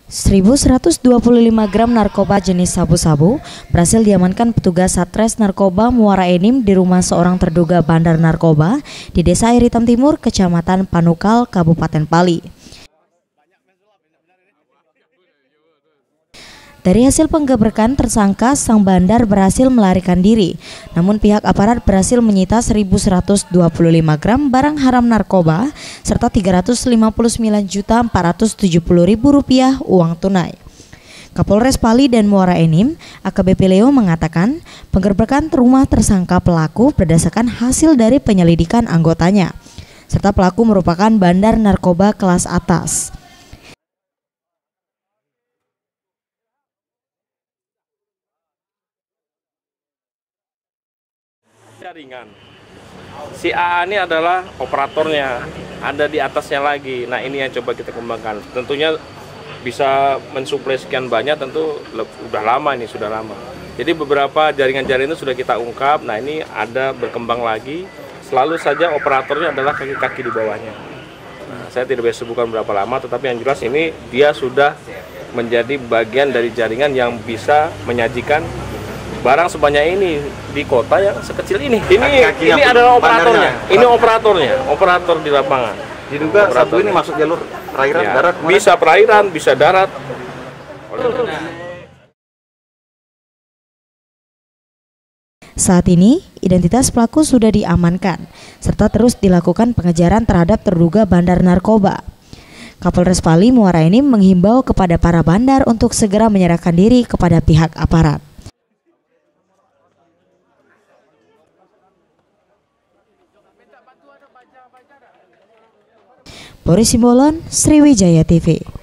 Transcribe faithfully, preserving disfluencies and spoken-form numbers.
seribu seratus dua puluh lima gram narkoba jenis sabu-sabu berhasil diamankan petugas Satres Narkoba Muara Enim di rumah seorang terduga bandar narkoba di Desa Air Hitam Timur, Kecamatan Panukal, Kabupaten Pali. Dari hasil penggebrakan tersangka, sang bandar berhasil melarikan diri. Namun pihak aparat berhasil menyita seribu seratus dua puluh lima gram barang haram narkoba serta tiga ratus lima puluh sembilan juta empat ratus tujuh puluh ribu rupiah uang tunai. Kapolres Pali dan Muara Enim, A K B P Leo mengatakan penggerebekan rumah tersangka pelaku berdasarkan hasil dari penyelidikan anggotanya, serta pelaku merupakan bandar narkoba kelas atas. Jaringan. Si A A ini adalah operatornya, ada di atasnya lagi. Nah, ini yang coba kita kembangkan. Tentunya bisa mensuplai sekian banyak, tentu sudah lama ini, sudah lama. Jadi beberapa jaringan-jaringan itu sudah kita ungkap. Nah, ini ada berkembang lagi. Selalu saja operatornya adalah kaki-kaki di bawahnya. Nah, saya tidak bisa sebutkan berapa lama, tetapi yang jelas ini dia sudah menjadi bagian dari jaringan yang bisa menyajikan barang sebanyak ini di kota yang sekecil ini. Ini Kaki ini adalah operatornya. Bandarnya. Ini operatornya, operator di lapangan. Diduga sabu ini masuk jalur perairan, ya, darat. Mana? Bisa perairan, bisa darat. Saat ini, identitas pelaku sudah diamankan, serta terus dilakukan pengejaran terhadap terduga bandar narkoba. Kapolres Pali Muara Enim menghimbau kepada para bandar untuk segera menyerahkan diri kepada pihak aparat. Boris Simbolon, Sriwijaya T V.